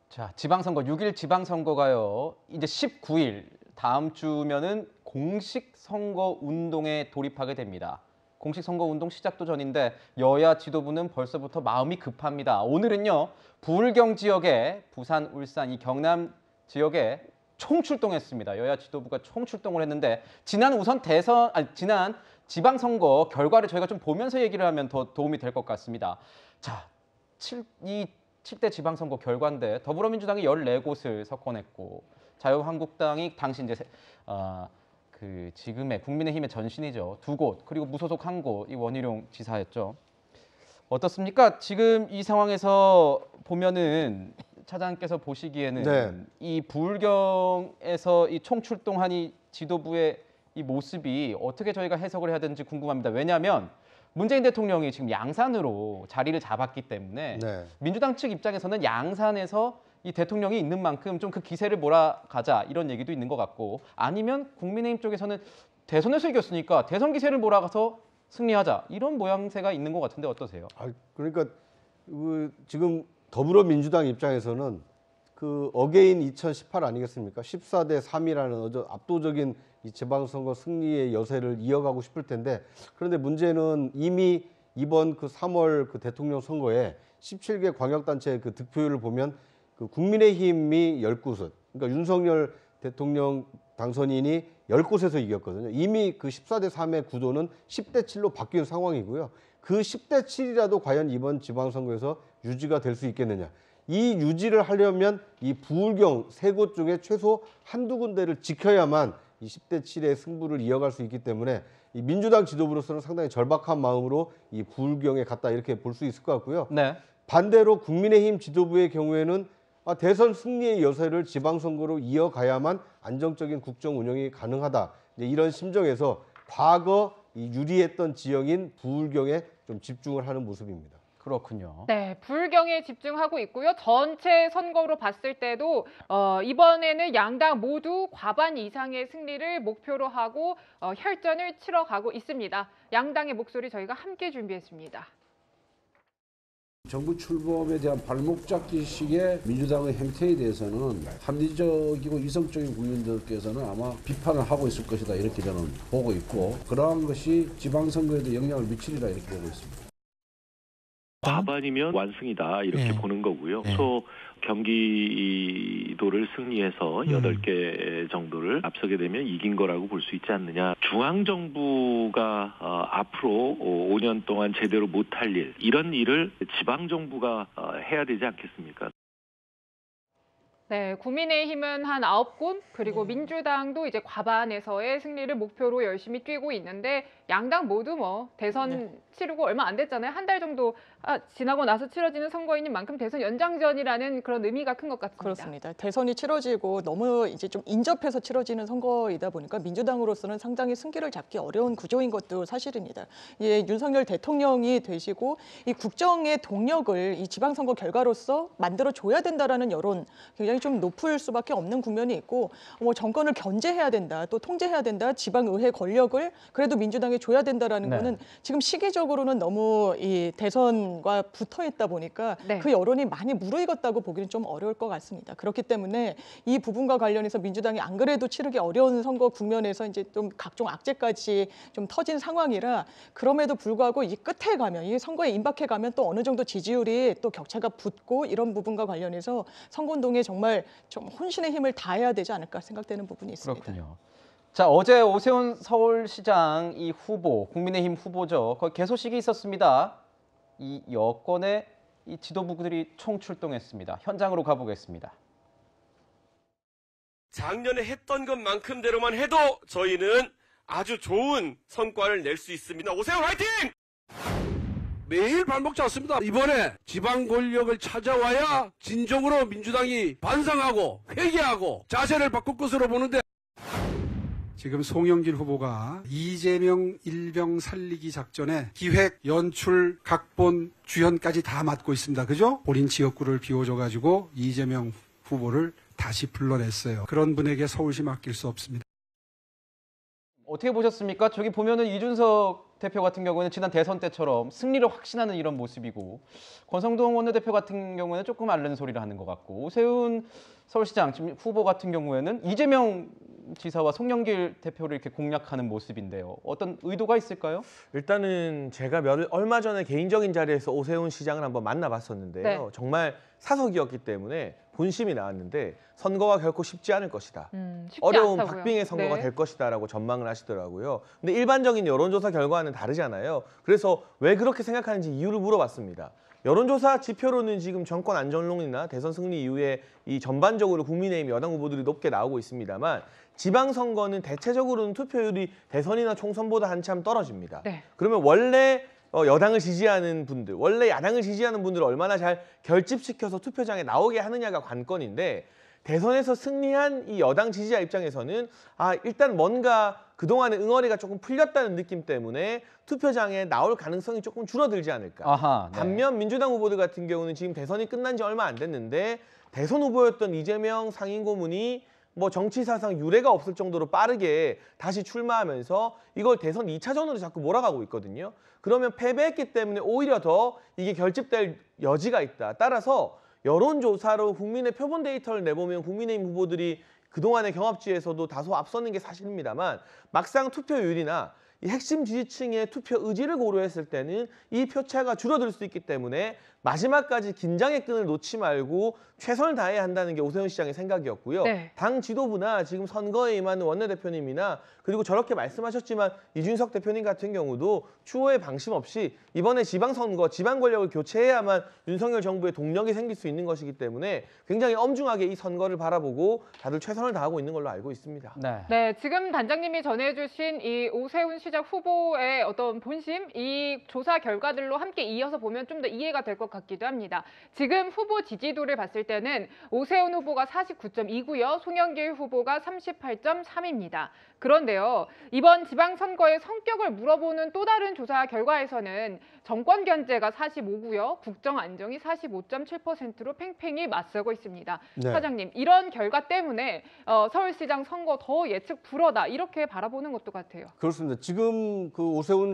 자, 지방선거 6일 지방선거가요. 이제 19일 다음 주면은 공식 선거 운동에 돌입하게 됩니다. 공식 선거 운동 시작도 전인데 여야 지도부는 벌써부터 마음이 급합니다. 오늘은요. 부울경 지역에 부산, 울산, 이 경남 지역에 총출동했습니다. 여야 지도부가 총출동을 했는데 지난 지방선거 결과를 저희가 좀 보면서 얘기를 하면 더 도움이 될 것 같습니다. 자, 이 7대 지방선거 결과인데 더불어민주당이 14곳을 석권했고 자유한국당이 당시 이제 지금의 국민의힘의 전신이죠. 2곳 그리고 무소속 1곳 이 원희룡 지사였죠. 어떻습니까? 지금 이 상황에서 보면은 차장께서 보시기에는 네. 이 부울경에서 이 총출동한 이 지도부의 이 모습이 어떻게 저희가 해석을 해야 되는지 궁금합니다. 왜냐하면 문재인 대통령이 지금 양산으로 자리를 잡았기 때문에 네. 민주당 측 입장에서는 양산에서 이 대통령이 있는 만큼 좀 그 기세를 몰아가자 이런 얘기도 있는 것 같고 아니면 국민의힘 쪽에서는 대선에서 이겼으니까 대선 기세를 몰아가서 승리하자 이런 모양새가 있는 것 같은데 어떠세요? 그러니까 지금 더불어민주당 입장에서는 어게인 2018 아니겠습니까? 14대 3이라는 압도적인 이 지방선거 승리의 여세를 이어가고 싶을 텐데 그런데 문제는 이미 이번 3월 대통령 선거에 17개 광역단체 득표율을 보면 국민의힘이 19곳, 그러니까 윤석열 대통령 당선인이 10곳에서 이겼거든요. 이미 14대 3의 구도는 10대 7로 바뀐 상황이고요. 그 10대 7이라도 과연 이번 지방선거에서 유지가 될 수 있겠느냐. 이 유지를 하려면 이 부울경 3곳 중에 최소 한두 군데를 지켜야만 이 10대 7의 승부를 이어갈 수 있기 때문에 이 민주당 지도부로서는 상당히 절박한 마음으로 이 부울경에 갔다 이렇게 볼 수 있을 것 같고요. 네. 반대로 국민의힘 지도부의 경우에는 대선 승리의 여세를 지방선거로 이어가야만 안정적인 국정 운영이 가능하다. 이런 심정에서 과거 유리했던 지역인 부울경에 좀 집중을 하는 모습입니다. 그렇군요. 네, 부울경에 집중하고 있고요. 전체 선거로 봤을 때도 이번에는 양당 모두 과반 이상의 승리를 목표로 하고 혈전을 치러가고 있습니다. 양당의 목소리 저희가 함께 준비했습니다. 정부 출범에 대한 발목 잡기식의 민주당의 행태에 대해서는 합리적이고 이성적인 국민들께서는 아마 비판을 하고 있을 것이다 이렇게 저는 보고 있고 그러한 것이 지방선거에도 영향을 미치리라 이렇게 보고 있습니다. 과반이면 완승이다 이렇게 보는 거고요. 또 경기도를 승리해서 8개 정도를 앞서게 되면 이긴 거라고 볼 수 있지 않느냐. 중앙정부가 앞으로 5년 동안 제대로 못할 일, 이런 일을 지방정부가 해야 되지 않겠습니까? 네, 국민의힘은 한 9곳, 그리고 민주당도 이제 과반에서의 승리를 목표로 열심히 뛰고 있는데 양당 모두 대선 치르고 얼마 안 됐잖아요. 한 달 정도 지나고 나서 치러지는 선거인 만큼 대선 연장전이라는 그런 의미가 큰 것 같습니다. 그렇습니다. 대선이 치러지고 너무 이제 좀 인접해서 치러지는 선거이다 보니까 민주당으로서는 상당히 승기를 잡기 어려운 구조인 것도 사실입니다. 윤석열 대통령이 되시고 이 국정의 동력을 이 지방선거 결과로서 만들어줘야 된다라는 여론 굉장히 좀 높을 수밖에 없는 국면이 있고 정권을 견제해야 된다, 또 통제해야 된다, 지방의회 권력을 그래도 민주당에 줘야 된다라는 거는 지금 시기적으로는 너무 이 대선과 붙어 있다 보니까 그 여론이 많이 무르익었다고 보기는 좀 어려울 것 같습니다. 그렇기 때문에 이 부분과 관련해서 민주당이 안 그래도 치르기 어려운 선거 국면에서 이제 좀 각종 악재까지 좀 터진 상황이라 그럼에도 불구하고 이 끝에 가면 이 선거에 임박해 가면 또 어느 정도 지지율이 또 격차가 붙고 이런 부분과 관련해서 선거운동에 정말 좀 혼신의 힘을 다해야 되지 않을까 생각되는 부분이 있습니다. 그렇군요. 자, 어제 오세훈 서울시장 이 후보, 국민의힘 후보죠. 거기 개소식이 있었습니다. 이 여권의 이 지도부들이 총출동했습니다. 현장으로 가보겠습니다. 작년에 했던 것만큼대로만 해도 저희는 아주 좋은 성과를 낼 수 있습니다. 오세훈 화이팅! 매일 발목 잡습니다. 이번에 지방 권력을 찾아와야 진정으로 민주당이 반성하고 회개하고 자세를 바꿀 것으로 보는데 지금 송영길 후보가 이재명 일병 살리기 작전에 기획, 연출, 각본, 주연까지 다 맡고 있습니다. 그죠? 본인 지역구를 비워줘가지고 이재명 후보를 다시 불러냈어요. 그런 분에게 서울시 맡길 수 없습니다. 어떻게 보셨습니까? 저기 보면은 이준석 대표 같은 경우는 지난 대선 때처럼 승리를 확신하는 이런 모습이고 권성동 원내대표 같은 경우는 조금 앓는 소리를 하는 것 같고 오세훈 서울시장 지금 후보 같은 경우에는 이재명 지사와 송영길 대표를 이렇게 공략하는 모습인데요. 어떤 의도가 있을까요? 일단은 제가 얼마 전에 개인적인 자리에서 오세훈 시장을 한번 만나봤었는데요. 네. 정말 사석이었기 때문에 본심이 나왔는데 선거가 결코 쉽지 않을 것이다. 쉽지 어려운 않다고요. 박빙의 선거가 네. 될 것이다라고 전망을 하시더라고요. 근데 일반적인 여론조사 결과는 다르잖아요. 그래서 왜 그렇게 생각하는지 이유를 물어봤습니다. 여론조사 지표로는 지금 정권 안정론이나 대선 승리 이후에 이 전반적으로 국민의힘 여당 후보들이 높게 나오고 있습니다만 지방선거는 대체적으로는 투표율이 대선이나 총선보다 한참 떨어집니다. 네. 그러면 원래 여당을 지지하는 분들, 원래 야당을 지지하는 분들을 얼마나 잘 결집시켜서 투표장에 나오게 하느냐가 관건인데 대선에서 승리한 이 여당 지지자 입장에서는 일단 뭔가 그동안의 응어리가 조금 풀렸다는 느낌 때문에 투표장에 나올 가능성이 조금 줄어들지 않을까. 아하, 네. 반면 민주당 후보들 같은 경우는 지금 대선이 끝난 지 얼마 안 됐는데 대선 후보였던 이재명 상임고문이 뭐 정치사상 유례가 없을 정도로 빠르게 다시 출마하면서 이걸 대선 2차전으로 자꾸 몰아가고 있거든요. 그러면 패배했기 때문에 오히려 더 이게 결집될 여지가 있다. 따라서 여론조사로 국민의 표본 데이터를 내보면 국민의힘 후보들이 그동안의 경합지에서도 다소 앞서는 게 사실입니다만 막상 투표율이나 이 핵심 지지층의 투표 의지를 고려했을 때는 이 표차가 줄어들 수 있기 때문에 마지막까지 긴장의 끈을 놓지 말고 최선을 다해야 한다는 게 오세훈 시장의 생각이었고요. 네. 당 지도부나 지금 선거에 임하는 원내대표님이나 그리고 저렇게 말씀하셨지만 이준석 대표님 같은 경우도 추호의 방심 없이 이번에 지방선거, 지방 권력을 교체해야만 윤석열 정부의 동력이 생길 수 있는 것이기 때문에 굉장히 엄중하게 이 선거를 바라보고 다들 최선을 다하고 있는 걸로 알고 있습니다. 네. 네, 지금 단장님이 전해주신 이 오세훈 시장 후보의 어떤 본심, 이 조사 결과들로 함께 이어서 보면 좀 더 이해가 될 것 같기도 합니다. 지금 후보 지지도를 봤을 때는 오세훈 후보가 49.2고요. 송영길 후보가 38.3입니다. 그런데요, 이번 지방선거의 성격을 물어보는 또 다른 조사 결과에서는 정권 견제가 45고요. 국정 안정이 45.7%로 팽팽히 맞서고 있습니다. 네. 사장님, 이런 결과 때문에 서울시장 선거 더 예측 불허다 이렇게 바라보는 것도 같아요. 그렇습니다. 지금 그 오세훈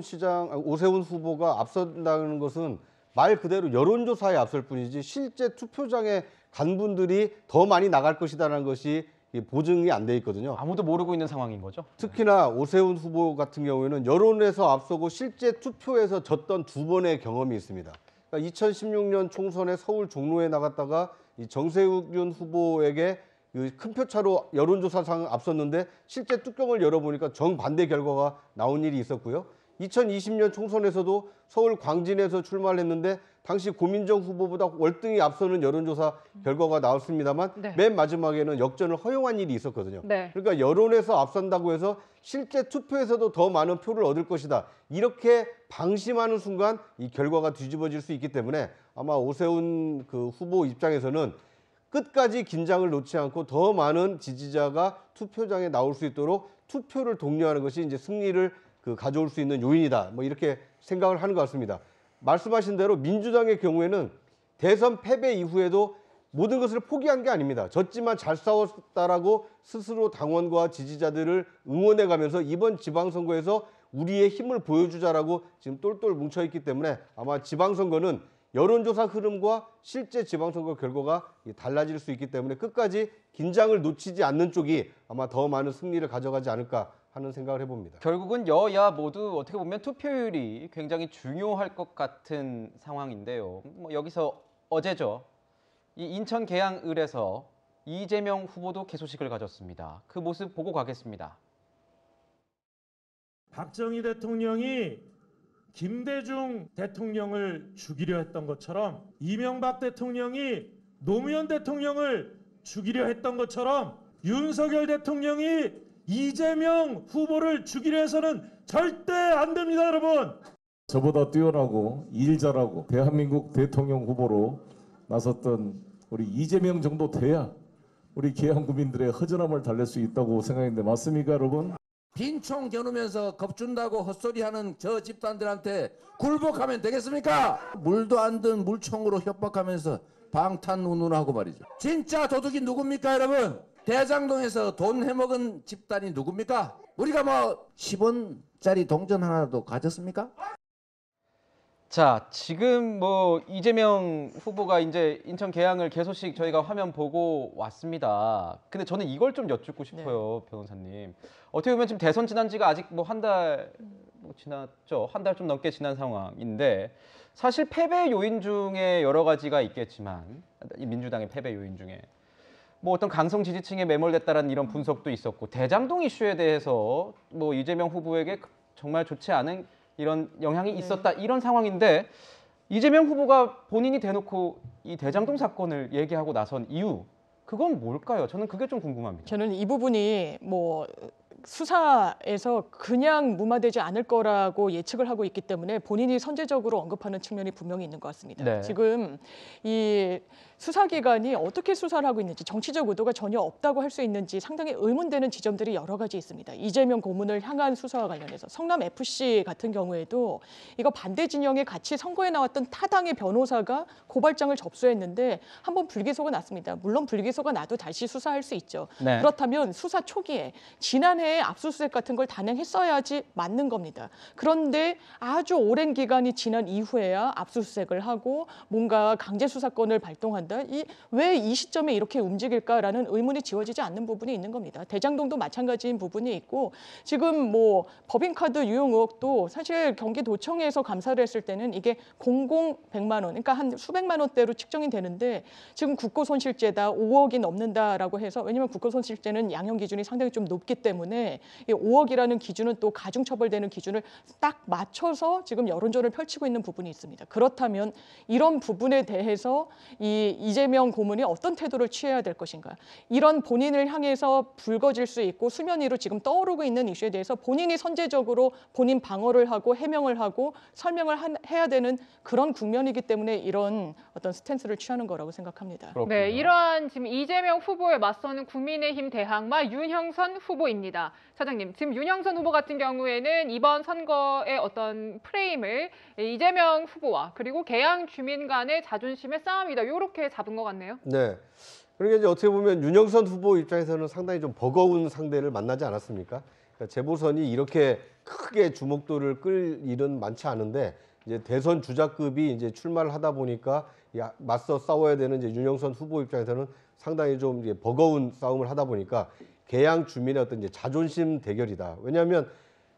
후보가 앞선다는 것은 말 그대로 여론조사에 앞설 뿐이지 실제 투표장에 간 분들이 더 많이 나갈 것이다라는 것이 보증이 안 돼 있거든요. 아무도 모르고 있는 상황인 거죠? 특히나 오세훈 후보 같은 경우에는 여론에서 앞서고 실제 투표에서 졌던 두 번의 경험이 있습니다. 그러니까 2016년 총선에 서울 종로에 나갔다가 이 정세균 후보에게 큰 표차로 여론조사상 앞섰는데 실제 뚜껑을 열어보니까 정반대 결과가 나온 일이 있었고요. 2020년 총선에서도 서울 광진에서 출마를 했는데 당시 고민정 후보보다 월등히 앞서는 여론조사 결과가 나왔습니다만 네. 맨 마지막에는 역전을 허용한 일이 있었거든요. 네. 그러니까 여론에서 앞선다고 해서 실제 투표에서도 더 많은 표를 얻을 것이다. 이렇게 방심하는 순간 이 결과가 뒤집어질 수 있기 때문에 아마 오세훈 그 후보 입장에서는 끝까지 긴장을 놓지 않고 더 많은 지지자가 투표장에 나올 수 있도록 투표를 독려하는 것이 이제 승리를 가져올 수 있는 요인이다. 뭐 이렇게 생각을 하는 것 같습니다. 말씀하신 대로 민주당의 경우에는 대선 패배 이후에도 모든 것을 포기한 게 아닙니다. 졌지만 잘 싸웠다라고 스스로 당원과 지지자들을 응원해가면서 이번 지방선거에서 우리의 힘을 보여주자라고 지금 똘똘 뭉쳐있기 때문에 아마 지방선거는 여론조사 흐름과 실제 지방선거 결과가 달라질 수 있기 때문에 끝까지 긴장을 놓치지 않는 쪽이 아마 더 많은 승리를 가져가지 않을까 하는 생각을 해봅니다. 결국은 여야 모두 어떻게 보면 투표율이 굉장히 중요할 것 같은 상황인데요. 뭐 여기서 어제죠. 이 인천 계양을에서 이재명 후보도 개소식을 가졌습니다. 그 모습 보고 가겠습니다. 박정희 대통령이 김대중 대통령을 죽이려 했던 것처럼 이명박 대통령이 노무현 대통령을 죽이려 했던 것처럼 윤석열 대통령이 이재명 후보를 죽이려 해서는 절대 안 됩니다, 여러분. 저보다 뛰어나고 일 잘하고 대한민국 대통령 후보로 나섰던 우리 이재명 정도 돼야 우리 계양 국민들의 허전함을 달랠 수 있다고 생각했는데 맞습니까, 여러분? 빈총 겨누면서 겁준다고 헛소리하는 저 집단들한테 굴복하면 되겠습니까? 물도 안 든 물총으로 협박하면서 방탄운운하고 말이죠. 진짜 도둑이 누굽니까, 여러분? 대장동에서 돈 해먹은 집단이 누굽니까? 우리가 뭐 10원짜리 동전 하나도 가졌습니까? 자, 지금 뭐 이재명 후보가 이제 인천 계양을 개소식 저희가 화면 보고 왔습니다. 근데 저는 이걸 좀 여쭙고 싶어요, 변호사님. 어떻게 보면 지금 대선 지난 지가 아직 뭐 한 달 지났죠. 한 달 좀 넘게 지난 상황인데 사실 패배 요인 중에 여러 가지가 있겠지만 이 민주당의 패배 요인 중에 뭐 어떤 강성 지지층에 매몰됐다라는 이런 분석도 있었고 대장동 이슈에 대해서 뭐 이재명 후보에게 정말 좋지 않은 이런 영향이 있었다 이런 상황인데 이재명 후보가 본인이 대놓고 이 대장동 사건을 얘기하고 나선 이유 그건 뭘까요? 저는 그게 좀 궁금합니다. 저는 이 부분이 뭐 수사에서 그냥 무마되지 않을 거라고 예측을 하고 있기 때문에 본인이 선제적으로 언급하는 측면이 분명히 있는 것 같습니다. 네. 지금 이 수사기관이 어떻게 수사를 하고 있는지 정치적 의도가 전혀 없다고 할 수 있는지 상당히 의문되는 지점들이 여러 가지 있습니다. 이재명 고문을 향한 수사와 관련해서 성남FC 같은 경우에도 이거 반대 진영에 같이 선거에 나왔던 타당의 변호사가 고발장을 접수했는데 한번 불기소가 났습니다. 물론 불기소가 나도 다시 수사할 수 있죠. 네. 그렇다면 수사 초기에 지난해에 압수수색 같은 걸 단행했어야지 맞는 겁니다. 그런데 아주 오랜 기간이 지난 이후에야 압수수색을 하고 뭔가 강제 수사권을 발동한다. 왜 이 시점에 이렇게 움직일까라는 의문이 지워지지 않는 부분이 있는 겁니다. 대장동도 마찬가지인 부분이 있고 지금 뭐 법인카드 유용 의혹도 사실 경기도청에서 감사를 했을 때는 이게 공공 100만 원, 그러니까 한 수백만 원대로 측정이 되는데 지금 국고손실죄다 5억이 넘는다라고 해서 왜냐하면 국고손실죄는 양형 기준이 상당히 좀 높기 때문에 이 5억이라는 기준은 또 가중처벌되는 기준을 딱 맞춰서 지금 여론전을 펼치고 있는 부분이 있습니다. 그렇다면 이런 부분에 대해서 이 이재명 고문이 어떤 태도를 취해야 될 것인가? 이런 본인을 향해서 불거질 수 있고 수면 위로 지금 떠오르고 있는 이슈에 대해서 본인이 선제적으로 본인 방어를 하고 해명을 하고 설명을 해야 되는 그런 국면이기 때문에 이런 어떤 스탠스를 취하는 거라고 생각합니다. 그렇군요. 네, 이러한 지금 이재명 후보에 맞서는 국민의힘 대항마 윤형선 후보입니다. 차장님, 지금 윤형선 후보 같은 경우에는 이번 선거의 어떤 프레임을 이재명 후보와 그리고 계양 주민 간의 자존심의 싸움이다. 이렇게 잡은 것 같네요. 네. 그러니까 이제 어떻게 보면 윤영선 후보 입장에서는 상당히 좀 버거운 상대를 만나지 않았습니까? 그러니까 재보선이 이렇게 크게 주목도를 끌 일은 많지 않은데 이제 대선 주자급이 이제 출마를 하다 보니까 맞서 싸워야 되는 이제 윤영선 후보 입장에서는 상당히 좀 이제 버거운 싸움을 하다 보니까 계양 주민의 어떤 이제 자존심 대결이다. 왜냐하면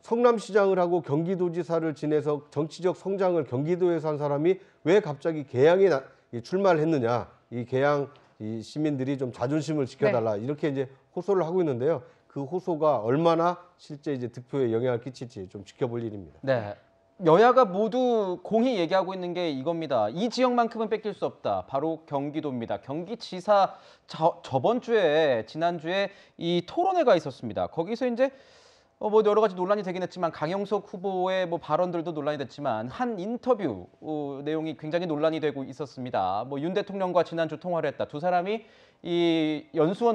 성남시장을 하고 경기도지사를 지내서 정치적 성장을 경기도에서 한 사람이 왜 갑자기 계양에 출마를 했느냐? 이 계양 이 시민들이 좀 자존심을 지켜달라 이렇게 이제 호소를 하고 있는데요. 그 호소가 얼마나 실제 이제 득표에 영향을 끼칠지 좀 지켜볼 일입니다. 네. 여야가 모두 공히 얘기하고 있는 게 이겁니다. 이 지역만큼은 뺏길 수 없다. 바로 경기도입니다. 경기지사 저번 주에 지난주에 이 토론회가 있었습니다. 거기서 이제 뭐 여러 가지 논란이 되긴 했지만 강영석 후보의 뭐 발언들도 논란이 됐지만 한 인터뷰 내용이 굉장히 논란이 되고 있었습니다. 뭐 윤 대통령과 지난주 통화를 했다. 두 사람이 이 연수원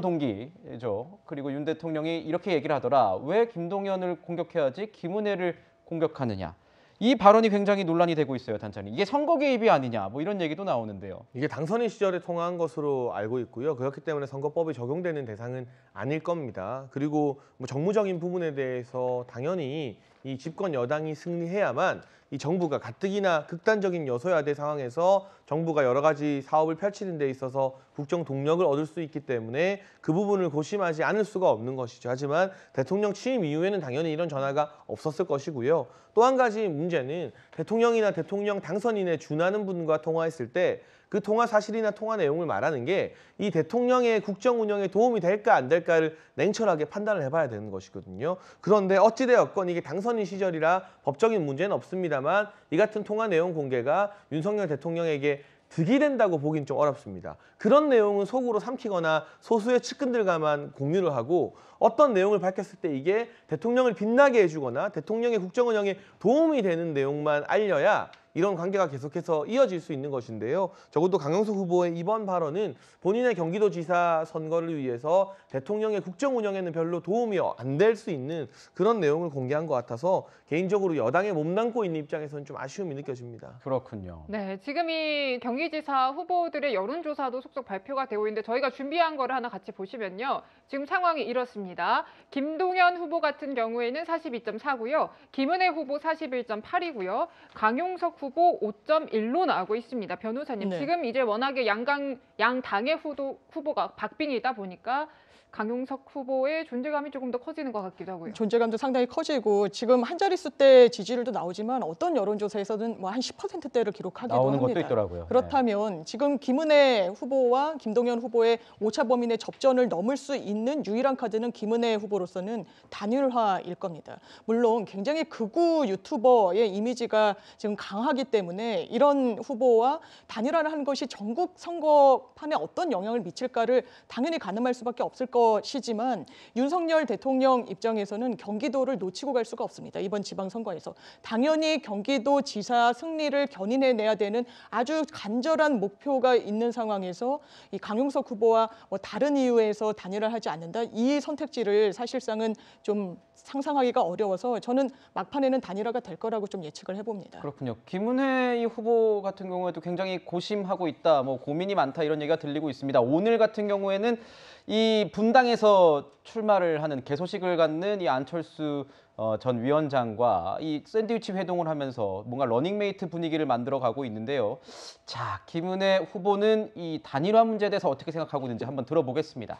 동기죠. 그리고 윤 대통령이 이렇게 얘기를 하더라. 왜 김동연을 공격해야지 김은혜를 공격하느냐. 이 발언이 굉장히 논란이 되고 있어요, 단장님. 이게 선거 개입이 아니냐, 뭐 이런 얘기도 나오는데요. 이게 당선인 시절에 통화한 것으로 알고 있고요. 그렇기 때문에 선거법이 적용되는 대상은 아닐 겁니다. 그리고 뭐 정무적인 부분에 대해서 당연히 이 집권 여당이 승리해야만 이 정부가 가뜩이나 극단적인 여소야대 상황에서 정부가 여러 가지 사업을 펼치는 데 있어서 국정 동력을 얻을 수 있기 때문에 그 부분을 고심하지 않을 수가 없는 것이죠. 하지만 대통령 취임 이후에는 당연히 이런 전화가 없었을 것이고요. 또 한 가지 문제는 대통령이나 대통령 당선인에 준하는 분과 통화했을 때 그 통화 사실이나 통화 내용을 말하는 게 이 대통령의 국정 운영에 도움이 될까 안 될까를 냉철하게 판단을 해봐야 되는 것이거든요. 그런데 어찌되었건 이게 당선인 시절이라 법적인 문제는 없습니다만 이 같은 통화 내용 공개가 윤석열 대통령에게 득이 된다고 보긴 좀 어렵습니다. 그런 내용은 속으로 삼키거나 소수의 측근들과만 공유를 하고 어떤 내용을 밝혔을 때 이게 대통령을 빛나게 해주거나 대통령의 국정 운영에 도움이 되는 내용만 알려야 이런 관계가 계속해서 이어질 수 있는 것인데요. 적어도 강용석 후보의 이번 발언은 본인의 경기도지사 선거를 위해서 대통령의 국정 운영에는 별로 도움이 안 될 수 있는 그런 내용을 공개한 것 같아서 개인적으로 여당에 몸담고 있는 입장에서는 좀 아쉬움이 느껴집니다. 그렇군요. 네, 지금 이 경기지사 후보들의 여론조사도 속속 발표가 되고 있는데 저희가 준비한 거를 하나 같이 보시면요. 지금 상황이 이렇습니다. 김동연 후보 같은 경우에는 42.4고요. 김은혜 후보 41.8이고요. 강용석 후보 5.1로 나오고 있습니다. 변호사님, 네. 지금 이제 워낙에 양당의 후보가 박빙이다 보니까 강용석 후보의 존재감이 조금 더 커지는 것 같기도 하고요. 존재감도 상당히 커지고 지금 한 자릿수 대 지지율도 나오지만 어떤 여론조사에서는 뭐 한 10%대를 기록하기도 나오는 합니다. 것도 있더라고요. 그렇다면 지금 김은혜 후보와 김동연 후보의 오차 범인의 접전을 넘을 수 있는 유일한 카드는 김은혜 후보로서는 단일화일 겁니다. 물론 굉장히 극우 유튜버의 이미지가 지금 강하기 때문에 이런 후보와 단일화를 하는 것이 전국 선거판에 어떤 영향을 미칠까를 당연히 가늠할 수밖에 없을 것이지만 윤석열 대통령 입장에서는 경기도를 놓치고 갈 수가 없습니다. 이번 지방선거에서. 당연히 경기도지사 승리를 견인해내야 되는 아주 간절한 목표가 있는 상황에서 이 강용석 후보와 뭐 다른 이유에서 단일화하지 않는다. 이 선택지를 사실상은 좀 상상하기가 어려워서 저는 막판에는 단일화가 될 거라고 좀 예측을 해봅니다. 그렇군요. 김은혜 이 후보 같은 경우에도 굉장히 고심하고 있다, 뭐 고민이 많다 이런 얘기가 들리고 있습니다. 오늘 같은 경우에는 이 분당에서 출마를 하는 개소식을 갖는 이 안철수 전 위원장과 이 샌드위치 회동을 하면서 뭔가 러닝메이트 분위기를 만들어가고 있는데요. 자, 김은혜 후보는 이 단일화 문제에 대해서 어떻게 생각하고 있는지 한번 들어보겠습니다.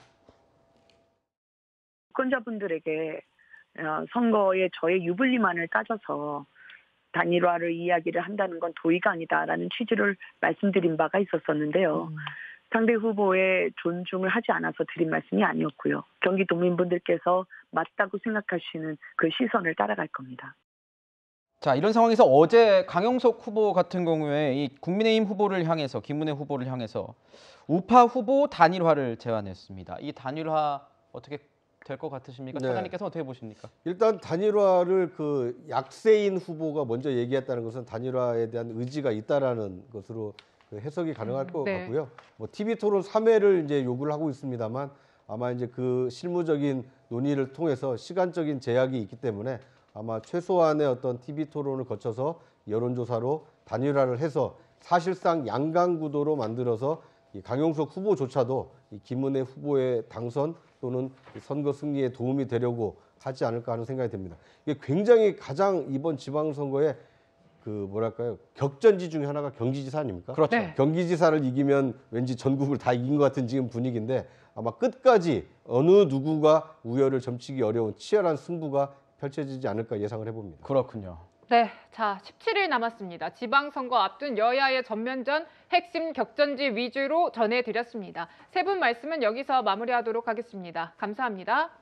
유권자분들에게 선거에 저의 유불리만을 따져서 단일화를 이야기를 한다는 건 도의가 아니다라는 취지를 말씀드린 바가 있었었는데요. 상대 후보의 존중을 하지 않아서 드린 말씀이 아니었고요. 경기도민분들께서 맞다고 생각하시는 그 시선을 따라갈 겁니다. 자, 이런 상황에서 어제 강용석 후보 같은 경우에 이 국민의힘 후보를 향해서 김은혜 후보를 향해서 우파 후보 단일화를 제안했습니다. 이 단일화 어떻게 될 것 같으십니까? 네. 차장님께서 어떻게 보십니까? 일단 단일화를 그 약세인 후보가 먼저 얘기했다는 것은 단일화에 대한 의지가 있다라는 것으로 해석이 가능할 것 네. 같고요. 뭐 TV 토론 3회를 이제 요구를 하고 있습니다만 아마 이제 그 실무적인 논의를 통해서 시간적인 제약이 있기 때문에 아마 최소한의 어떤 TV 토론을 거쳐서 여론조사로 단일화를 해서 사실상 양강 구도로 만들어서 이 강용석 후보조차도 이 김은혜 후보의 당선 또는 선거 승리에 도움이 되려고 하지 않을까 하는 생각이 듭니다. 이게 굉장히 가장 이번 지방선거에 그 뭐랄까요, 격전지 중에 하나가 경기지사 아닙니까? 그렇죠. 네. 경기지사를 이기면 왠지 전국을 다 이긴 것 같은 지금 분위기인데 아마 끝까지 어느 누구가 우열을 점치기 어려운 치열한 승부가 펼쳐지지 않을까 예상을 해봅니다. 그렇군요. 네, 자 17일 남았습니다. 지방선거 앞둔 여야의 전면전 핵심 격전지 위주로 전해드렸습니다. 세 분 말씀은 여기서 마무리하도록 하겠습니다. 감사합니다.